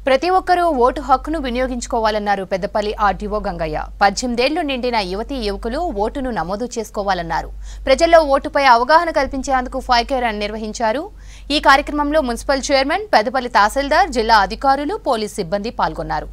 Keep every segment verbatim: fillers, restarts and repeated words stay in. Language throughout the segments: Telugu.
ప్రతి ఒక్కరూ ఓటు హక్కును వినియోగించుకోవాలన్నారు పెద్దపల్లి ఆర్డీఓ గంగయ్య. పద్దెనిమిదేళ్లు నిండిన యువతీ యువకులు ఓటును నమోదు చేసుకోవాలన్నారు. ప్రజల్లో ఓటుపై అవగాహన కల్పించేందుకు ఫైవ్ రన్ నిర్వహించారు. ఈ కార్యక్రమంలో మున్సిపల్ చైర్మన్, పెద్దపల్లి తహసీల్దార్, జిల్లా అధికారులు, పోలీస్ సిబ్బంది పాల్గొన్నారు.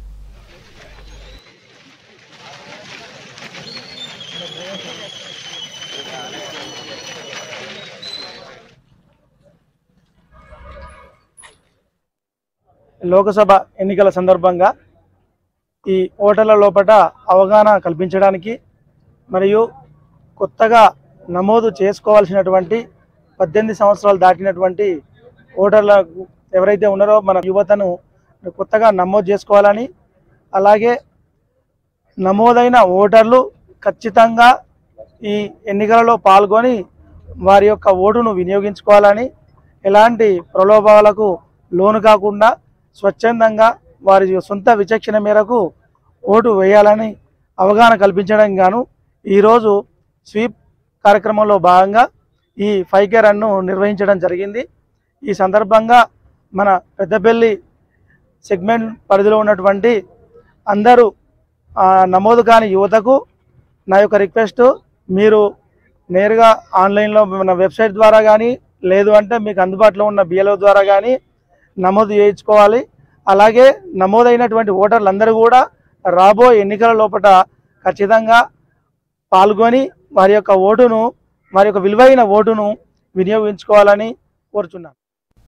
లోకసభ ఎన్నికల సందర్భంగా ఈ ఓటర్ల లోపల అవగాహన కల్పించడానికి మరియు కొత్తగా నమోదు చేసుకోవాల్సినటువంటి పద్దెనిమిది సంవత్సరాలు దాటినటువంటి ఓటర్లకు ఎవరైతే ఉన్నారో మన యువతను కొత్తగా నమోదు చేసుకోవాలని, అలాగే నమోదైన ఓటర్లు ఖచ్చితంగా ఈ ఎన్నికలలో పాల్గొని వారి యొక్క ఓటును వినియోగించుకోవాలని, ఎలాంటి ప్రలోభాలకు లోను కాకుండా స్వచ్ఛందంగా వారి సొంత విచక్షణ మేరకు ఓటు వేయాలని అవగాహన కల్పించడానికి గాను ఈరోజు స్వీప్ కార్యక్రమంలో భాగంగా ఈ ఫైవ్ కే రన్ను నిర్వహించడం జరిగింది. ఈ సందర్భంగా మన పెద్దపల్లి సెగ్మెంట్ పరిధిలో ఉన్నటువంటి అందరూ నమోదు కాని యువతకు నా యొక్క రిక్వెస్ట్, మీరు నేరుగా ఆన్లైన్లో మన వెబ్సైట్ ద్వారా కానీ లేదు అంటే మీకు అందుబాటులో ఉన్న బిఎల్ఓ ద్వారా కానీ నమోదు చేయించుకోవాలి. అలాగే నమోదైనటువంటి ఓటర్లందరూ కూడా రాబోయే ఎన్నికల లోపల ఖచ్చితంగా పాల్గొని వారి యొక్క ఓటును వారి యొక్క విలువైన ఓటును వినియోగించుకోవాలని కోరుచున్నాను.